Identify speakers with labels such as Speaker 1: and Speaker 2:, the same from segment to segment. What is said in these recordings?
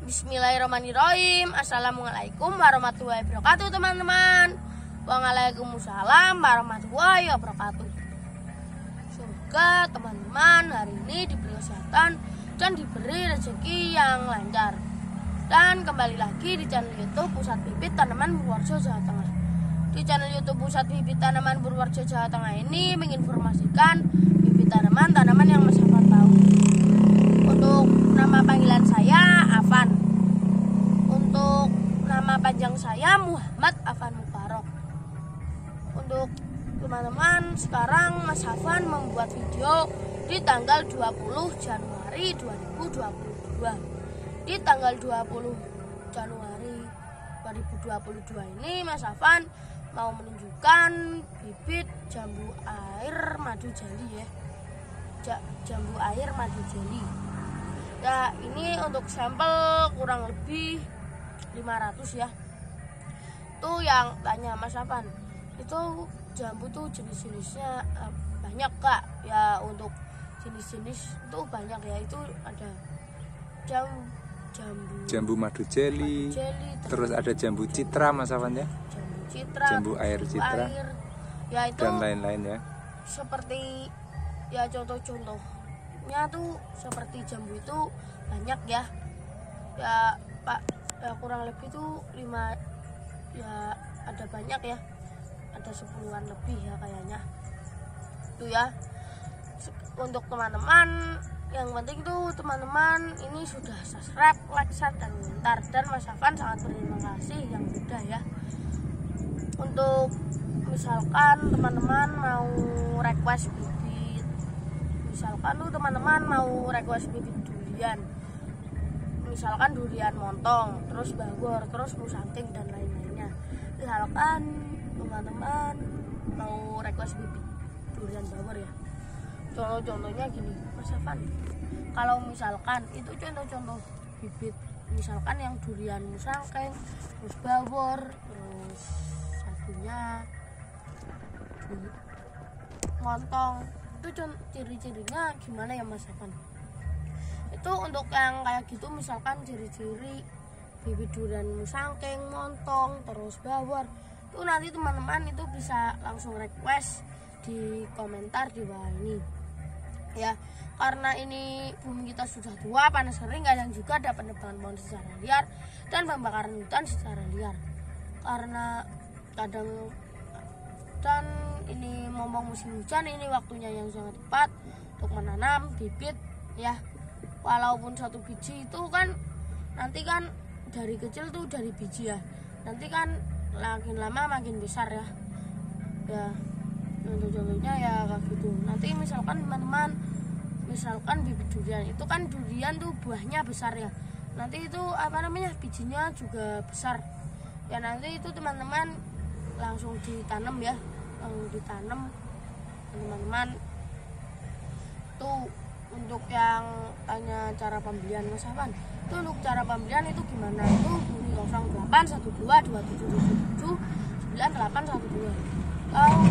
Speaker 1: Bismillahirrahmanirrahim. Assalamualaikum warahmatullahi wabarakatuh teman-teman. Waalaikumsalam warahmatullahi wabarakatuh. Semoga teman-teman hari ini diberi kesehatan dan diberi rezeki yang lancar. Dan kembali lagi di channel YouTube Pusat Bibit Tanaman Purworejo, Jawa Tengah. Di channel YouTube Pusat Bibit Tanaman Purworejo, Jawa Tengah ini menginformasikan bibit tanaman yang Mas Afan tahu. Untuk nama panggilan saya Afan. Untuk nama panjang saya Muhammad Afan Mubarok. Untuk teman-teman, sekarang Mas Afan membuat video di tanggal 20 Januari 2022. Di tanggal 20 Januari 2022 ini Mas Afan mau menunjukkan bibit jambu air madu jeli ya. Jambu air madu jeli. Ya, ini untuk sampel kurang lebih 500 ya. Tuh yang tanya Mas Afan, itu jambu tuh jenis-jenisnya banyak Kak. Ya, untuk jenis-jenis tuh banyak ya. Itu ada jambu
Speaker 2: madu jeli, terus ada jambu citra Mas Afan ya.
Speaker 1: Jambu citra,
Speaker 2: jambu air citra.
Speaker 1: Ya, itu
Speaker 2: dan lain-lain ya.
Speaker 1: Seperti ya contoh-contohnya tuh seperti jambu itu banyak ya. Ya Pak, ya kurang lebih tuh 5 ya, ada banyak ya. Ada 10-an lebih ya kayaknya. Itu ya. Untuk teman-teman, yang penting tuh teman-teman ini sudah subscribe, like, share, dan komentar. Dan Mas Afan sangat berterima kasih yang sudah ya. Untuk misalkan teman-teman mau request bibit, misalkan tuh teman-teman mau request bibit durian, misalkan durian montong, terus bawor, terus musanting dan lain-lainnya. Misalkan teman-teman mau request bibit durian bawor ya. Contoh-contohnya gini Mas Afan, kalau misalkan itu contoh-contoh bibit, misalkan yang durian musangking, terus bawor, terus satunya montong, itu ciri-cirinya gimana ya Mas Afan? Itu untuk yang kayak gitu, misalkan ciri-ciri bibit durian musangking, montong, terus bawor, itu nanti teman-teman itu bisa langsung request di komentar di bawah ini ya. Karena ini bumi kita sudah tua, panas kering, kadang juga ada penebangan pohon secara liar dan pembakaran hutan secara liar. Karena kadang dan ini ngomong musim hujan, ini waktunya yang sangat tepat untuk menanam bibit ya. Walaupun satu biji itu kan nanti kan dari kecil tuh dari biji ya, nanti kan makin lama makin besar ya. Ya contoh-contohnya ya kayak gitu. Nanti misalkan teman-teman, misalkan bibit durian itu kan durian tuh buahnya besar ya, nanti itu apa namanya, bijinya juga besar ya. Nanti itu teman-teman langsung ditanam ya, langsung ditanam teman-teman. Tuh untuk yang tanya cara pembelian Mas Afan, itu untuk cara pembelian itu gimana? Itu hubungi 081227779812 atau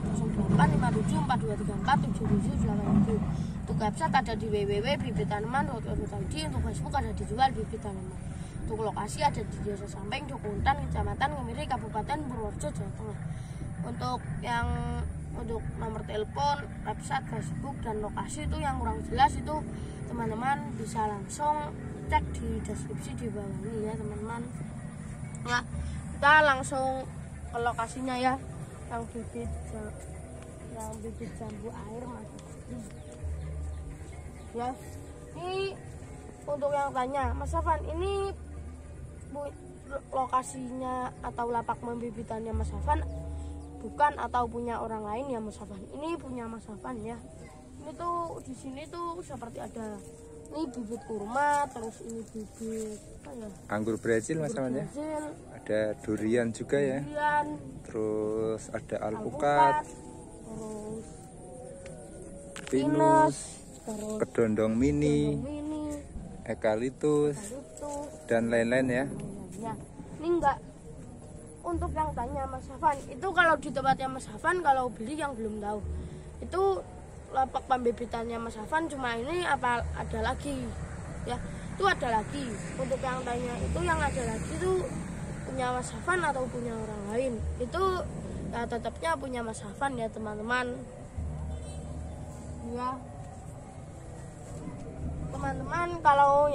Speaker 1: 085742347787. Untuk website ada di www.bibittanaman.co.id. Untuk Facebook ada dijual bibit tanaman. Untuk lokasi ada di Desa Samping, Dukuntan, Kecamatan Kemiri, Kabupaten Purworejo, Jawa Tengah. Untuk nomor telepon, website, Facebook, dan lokasi itu yang kurang jelas itu teman-teman bisa langsung cek di deskripsi di bawah ini ya teman-teman. Ya, kita langsung ke lokasinya ya, yang bibit jambu air madu ya. Ini untuk yang tanya Mas Afan, ini lokasinya atau lapak pembibitannya Mas Afan bukan atau punya orang lain ya Mas Afan? Ini punya Mas Afan ya. Ini tuh di sini tuh seperti ada ini bibit kurma, terus ini bibit
Speaker 2: anggur Brazil Mas Afan ya. Ada durian juga ya. Terus ada alpukat, terus pinus, kedondong mini, eukaliptus, dan lain-lain ya.
Speaker 1: Ini enggak untuk yang tanya Mas Afan, itu kalau di tempatnya Mas Afan, kalau beli yang belum tahu, itu lapak pembibitannya Mas Afan cuma ini apa ada lagi ya. Itu ada lagi untuk yang tanya itu, yang ada lagi itu punya Mas Hafan atau punya orang lain. Itu ya tetapnya punya Mas Hafan ya teman-teman. Ya teman-teman, kalau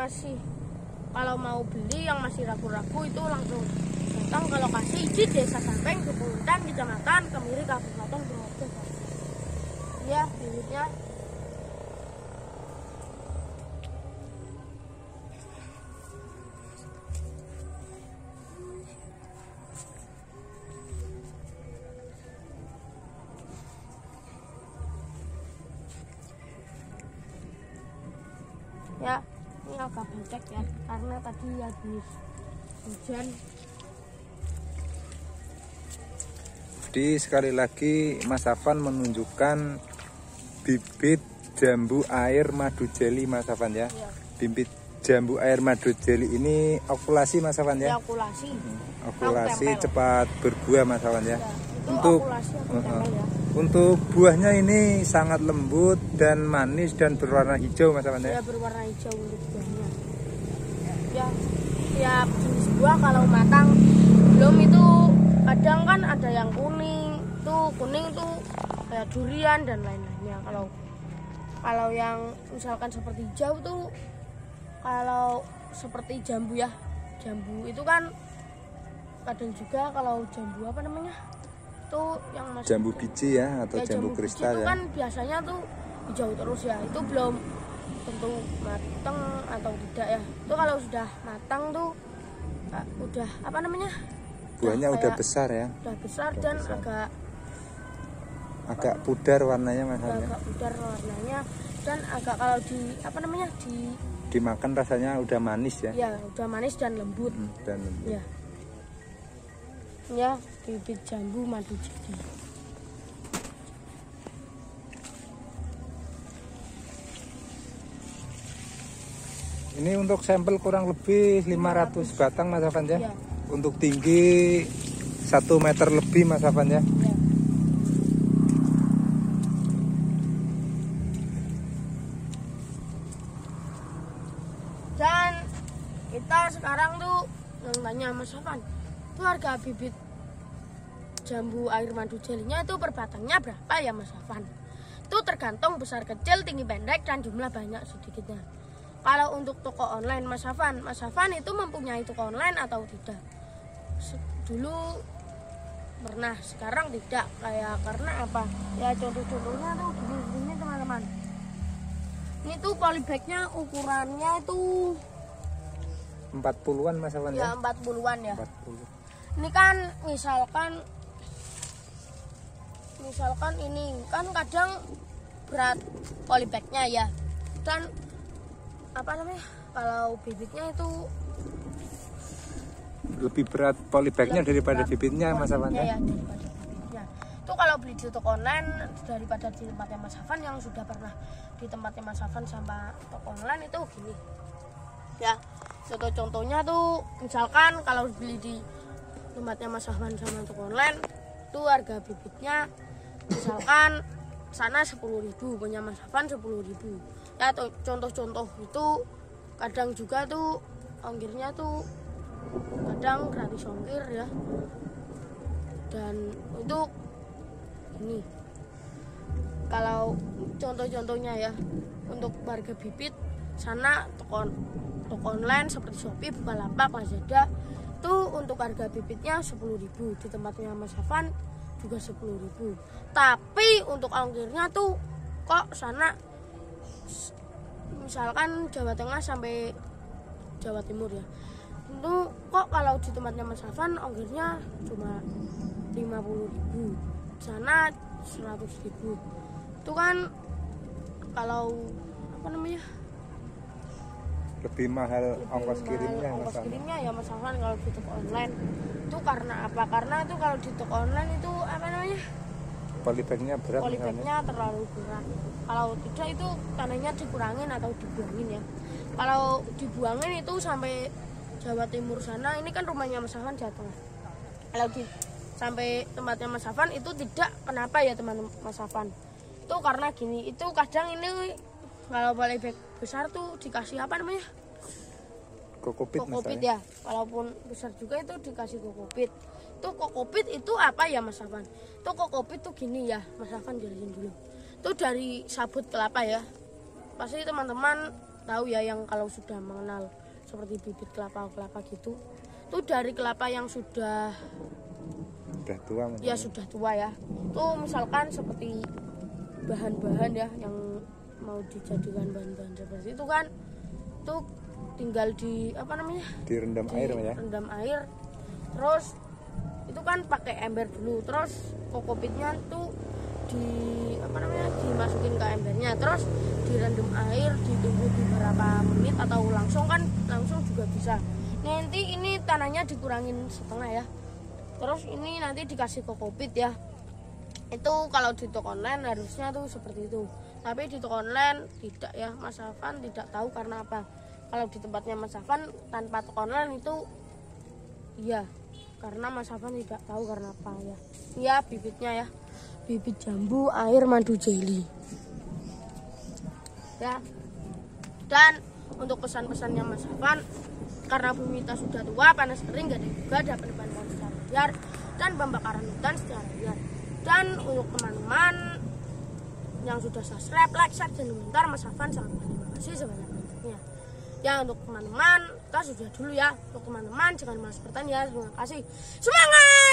Speaker 1: mau beli yang masih ragu-ragu itu langsung datang ke lokasi di Desa Sampeng, Kecamatan Kecamatan Kemiri, Kabupaten Purworejo. Ya, bibitnya. Ya, ini agak becek ya, karena tadi habis hujan.
Speaker 2: Jadi sekali lagi Mas Hafan menunjukkan bibit jambu air madu jeli Mas Hafan ya.
Speaker 1: Ya.
Speaker 2: Bibit jambu air madu jeli ini okulasi Mas Hafan ya.
Speaker 1: Ya, okulasi.
Speaker 2: Okulasi
Speaker 1: Tempel.
Speaker 2: cepat berbuah Mas Hafan ya.
Speaker 1: Ya, itu
Speaker 2: Untuk
Speaker 1: okulasi atau tempel ya.
Speaker 2: Untuk buahnya ini sangat lembut dan manis dan berwarna hijau Mas Hafan
Speaker 1: Ya,
Speaker 2: ya.
Speaker 1: berwarna hijau untuk buahnya. Ya, tiap jenis buah kalau matang belum itu kadang kan ada yang kuning tuh kayak durian dan lain-lainnya. Kalau yang misalkan seperti hijau tuh, kalau seperti jambu ya, jambu itu kan kadang juga kalau jambu apa namanya tuh yang masih
Speaker 2: Jambu biji ya atau
Speaker 1: ya,
Speaker 2: jambu
Speaker 1: biji
Speaker 2: kristal
Speaker 1: itu
Speaker 2: ya.
Speaker 1: kan biasanya tuh hijau terus ya, itu belum tentu matang atau tidak ya. Itu kalau sudah matang tuh udah apa namanya,
Speaker 2: Buahnya udah
Speaker 1: kayak
Speaker 2: besar ya.
Speaker 1: udah besar
Speaker 2: Udah
Speaker 1: dan
Speaker 2: besar. agak pudar warnanya Mas Hafan ya.
Speaker 1: agak pudar warnanya, dan agak kalau
Speaker 2: Dimakan rasanya udah manis ya.
Speaker 1: ya udah manis dan lembut.
Speaker 2: Dan lembut.
Speaker 1: Ya, bibit jambu madu jeli.
Speaker 2: Ini untuk sampel kurang lebih 500 batang Mas Hafan ya.
Speaker 1: Ya.
Speaker 2: Untuk tinggi 1 meter lebih Mas Hafan ya.
Speaker 1: Ya. Dan kita sekarang tuh yang tanya Mas Hafan, itu harga bibit jambu air madu jelinya itu per batangnya berapa ya Mas Hafan? Itu tergantung besar kecil, tinggi pendek, dan jumlah banyak sedikitnya. Kalau untuk toko online Mas Hafan itu mempunyai toko online atau tidak? Dulu pernah, sekarang tidak. Kayak karena apa? Ya contoh-contohnya tuh gini teman-teman. Ini tuh polybagnya ukurannya itu
Speaker 2: 40-an Mas Hafan ya.
Speaker 1: ya 40-an ya.
Speaker 2: 40.
Speaker 1: Ini kan misalkan ini kan kadang berat polybagnya ya, dan apa namanya, kalau bibitnya itu
Speaker 2: Lebih berat polybagnya daripada bibitnya Mas Hafan ya.
Speaker 1: ya daripada bibitnya. Itu kalau beli di toko online daripada di tempatnya Mas Hafan, yang sudah pernah di tempatnya Mas Hafan sama toko online itu gini ya. Contoh-contohnya tuh misalkan kalau beli di tempatnya Mas Hafan sama toko online itu harga bibitnya misalkan sana 10.000, punya Mas Hafan 10.000 ya. Contoh-contoh itu kadang juga tuh ongkirnya tuh kadang gratis ongkir ya. Dan itu ini kalau contoh-contohnya ya, untuk harga bibit sana toko online seperti Shopee, Bukalapak, Lazada itu untuk harga bibitnya 10.000, di tempatnya Mas Hafan juga 10.000. Tapi untuk ongkirnya tuh kok sana misalkan Jawa Tengah sampai Jawa Timur ya, itu kok kalau di tempatnya Mas Hafan ongkirnya cuma 50.000, sana 100.000. Itu kan kalau apa namanya,
Speaker 2: Lebih mahal ongkos kirimnya Mas
Speaker 1: ongkos
Speaker 2: Hafan.
Speaker 1: kirimnya ya Mas Hafan kalau di toko online. Itu karena apa? Karena itu kalau di toko online itu apa namanya,
Speaker 2: Polybagnya berat Mas Hafan ya.
Speaker 1: polybagnya terlalu berat. Kalau tidak itu tanahnya dikurangin atau dibuangin ya. Kalau dibuangin itu sampai Jawa Timur sana, ini kan rumahnya Mas Hafan Jawa Tengah. Kalau sampai tempatnya Mas Hafan itu tidak. Kenapa ya teman Mas Hafan? Itu karena gini, itu kadang ini kalau polybag besar tuh dikasih apa namanya,
Speaker 2: kokopit
Speaker 1: ya, walaupun besar juga itu dikasih kokopit. Tuh kokopit itu apa ya Mas Afan? Tuh kokopit tuh gini ya Mas Afan, jelasin dulu. Tuh dari sabut kelapa ya. Pasti teman-teman tahu ya yang kalau sudah mengenal seperti bibit kelapa gitu. Tuh dari kelapa yang sudah
Speaker 2: tua
Speaker 1: ya, sudah tua ya. Tuh misalkan seperti bahan-bahan ya yang mau dijadikan bahan-bahan seperti itu kan, tuh tinggal
Speaker 2: direndam air ya,
Speaker 1: rendam air, terus itu kan pakai ember dulu, terus kokopitnya tuh dimasukin ke embernya, terus direndam air, ditunggu beberapa menit atau langsung juga bisa. Nanti ini tanahnya dikurangin setengah ya, terus ini nanti dikasih kokopit ya. Itu kalau di toko online harusnya tuh seperti itu, tapi di toko online tidak ya. Mas Afan tidak tahu karena apa. Kalau di tempatnya Mas Afan tanpa toko online itu iya, karena Mas Afan tidak tahu karena apa ya. Iya bibitnya ya, bibit jambu air madu jelly ya. Dan untuk pesan-pesannya Mas Afan, karena bumi kita sudah tua, panas kering, gak ada juga dapat dibantu secara liar dan pembakaran hutan secara liar. Dan untuk teman-teman yang sudah subscribe, like, share, dan komentar, Mas Afan sangat terima kasih sebanyak-banyaknya. Ya untuk teman-teman kita sudah dulu ya. Untuk teman-teman jangan malas bertanya. Terima kasih. Semangat!